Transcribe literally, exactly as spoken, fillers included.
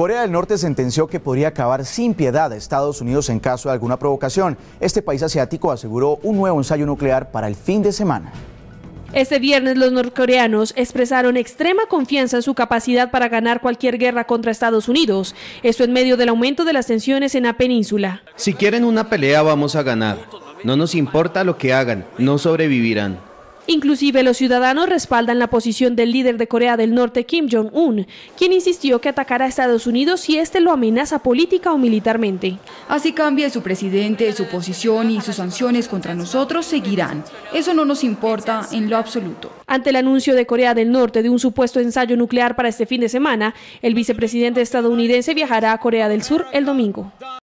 Corea del Norte sentenció que podría acabar sin piedad a Estados Unidos en caso de alguna provocación. Este país asiático aseguró un nuevo ensayo nuclear para el fin de semana. Este viernes los norcoreanos expresaron extrema confianza en su capacidad para ganar cualquier guerra contra Estados Unidos. Esto en medio del aumento de las tensiones en la península. Si quieren una pelea vamos a ganar. No nos importa lo que hagan, no sobrevivirán. Inclusive los ciudadanos respaldan la posición del líder de Corea del Norte, Kim Jong-un, quien insistió que atacará a Estados Unidos si éste lo amenaza política o militarmente. Así cambie su presidente, su posición y sus sanciones contra nosotros seguirán. Eso no nos importa en lo absoluto. Ante el anuncio de Corea del Norte de un supuesto ensayo nuclear para este fin de semana, el vicepresidente estadounidense viajará a Corea del Sur el domingo.